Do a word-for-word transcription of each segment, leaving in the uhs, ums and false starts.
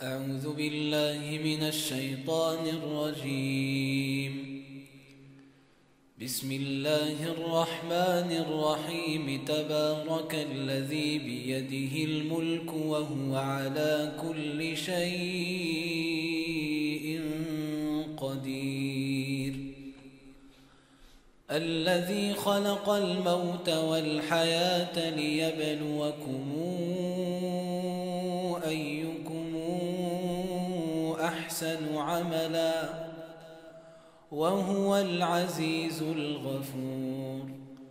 أعوذ بالله من الشيطان الرجيم. بسم الله الرحمن الرحيم. تبارك الذي بيده الملك وهو على كل شيء قدير. الذي خلق الموت والحياة ليبلوكم أيكم أحسن عملا وهو العزيز الغفور.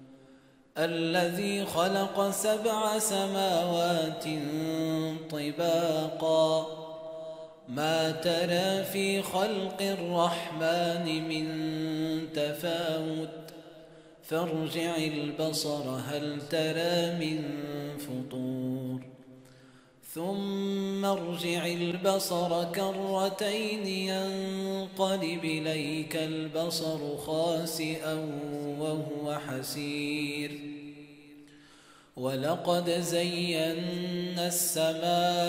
الذي خلق سبع سماوات طباقا ما ترى في خلق الرحمن من تفاوت فارجع البصر هل ترى من فطور ثم ارجع البصر كرتين ينقلب إليك البصر خاسئا وهو حسير. ولقد زينا السماء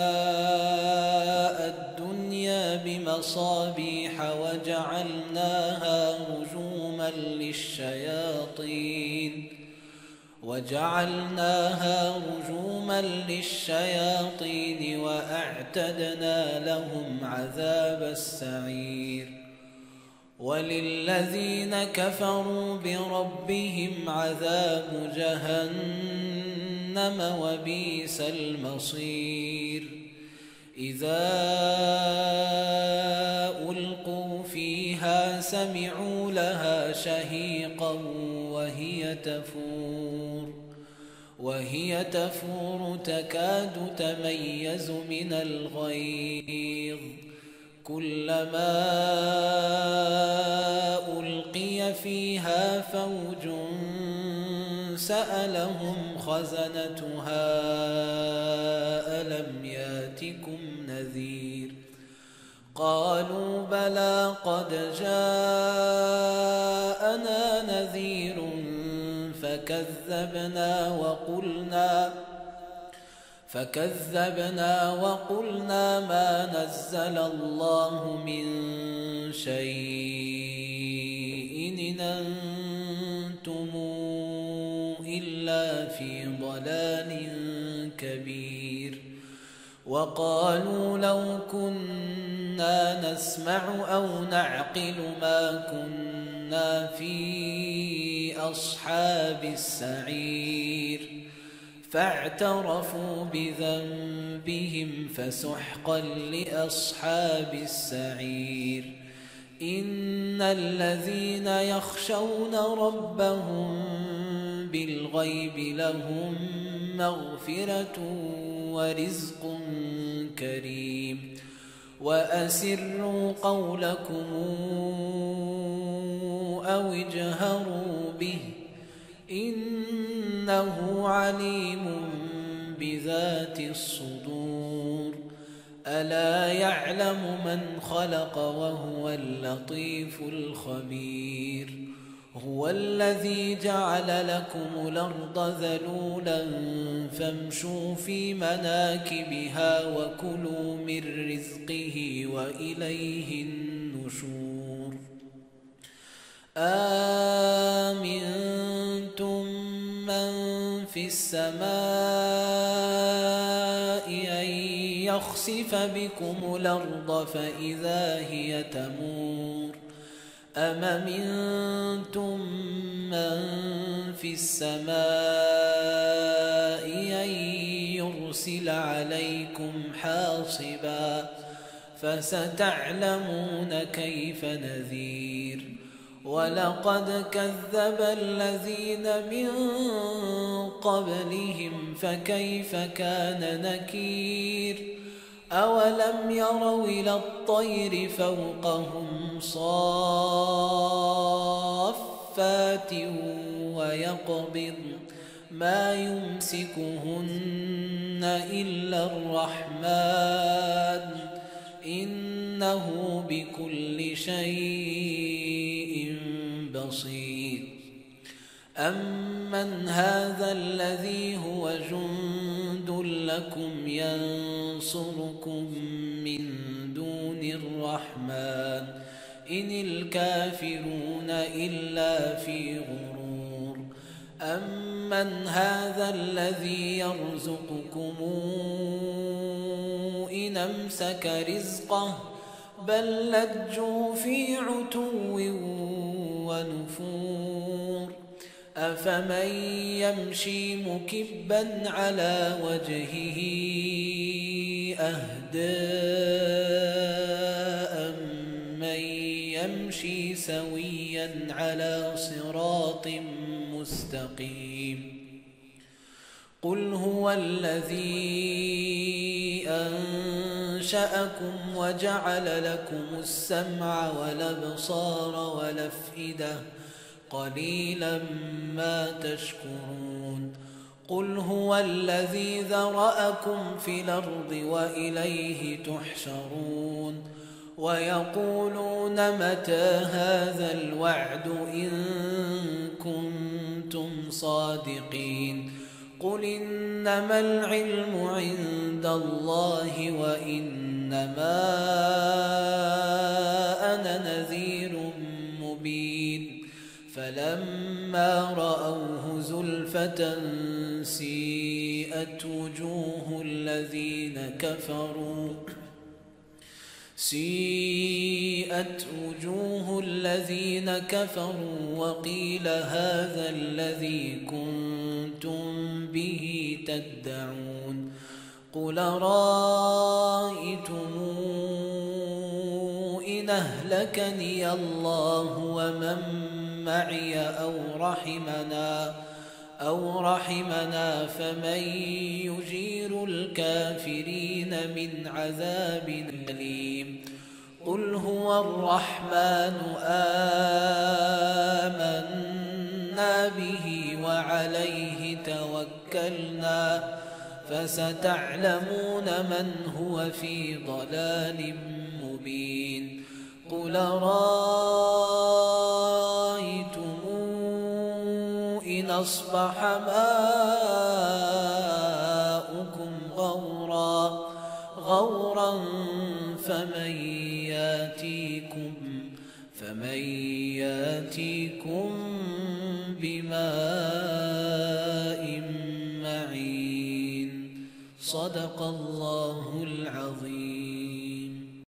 الدنيا بمصابيح وجعلناها رجوما للشياطين وجعلناها رجوما للشياطين وأعتدنا لهم عذاب السعير. وللذين كفروا بربهم عذاب جهنم وبئس المصير. إذا ألقوا فيها سمعوا لها شهيقا وهي تفور وهي تفور تكاد تميز من الغيظ. كلما ألقي فيها فوج سألهم خزنتها ألم ياتكم نذير قالوا بلى قد جاءنا نذير فكذبنا وقلنا فكذبنا وقلنا ما نزل الله من شيء إن أنتم إلا في ضلال كبير. وقالوا لو كنا نسمع أو نعقل ما كنا في أصحاب السعير فاعترفوا بذنبهم فسحقا لأصحاب السعير. إن الذين يخشون ربهم بالغيب لهم مغفرة ورزق كريم. وأسروا قولكم أو اجهروا به إنه عليم بذات الصدور. ألا يعلم من خلق وهو اللطيف الخبير. هو الذي جعل لكم الأرض ذلولا فامشوا في مناكبها وكلوا من رزقه وإليه النشور. آمنتم من في السماء أن يخسف بكم الأرض فإذا هي تمور أم أمنتم من في السماء أن يرسل عليكم حاصبا فستعلمون كيف نذير. ولقد كذب الذين من قبلهم فكيف كان نكير. أولم يروا إلى الطير فوقهم صافات ويقبض ما يمسكهن إلا الرحمن إنه بكل شيء بصير. أمن هذا الذي هو جند لكم ينصركم من من دون الرحمن إن الكافرون إلا في غرور أمن هذا الذي يرزقكم إن أمسك رزقه بل لجوا في عتو ونفور أفمن يمشي مكبا على وجهه أهدى أمن يمشي سويا على صراط مستقيم قل هو الذي أنشأكم وجعل لكم السمع والأبصار والأفئدة قليلا ما تشكرون قل هو الذي ذرأكم في الأرض وإليه تحشرون ويقولون متى هذا الوعد إن كنتم صادقين قل إنما العلم عند الله وإنما أنا نذير مبين فلما رأوه زلفة سيئت وجوه الذين كفروا سيئت وجوه الذين كفروا وقيل هذا الذي كنتم به تدعون قل رأيتم إن أهلكني الله ومن معي أو رحمنا أو رحمنا فمن يجير الكافرين من عذاب أليم قل هو الرحمن آمنا به وعليه توكلنا فستعلمون من هو في ضلال مبين قل رأيتم إن أصبح ماؤكم غورا غورا فمن ياتيكم فمن ياتيكم بماء معين صدق الله العظيم.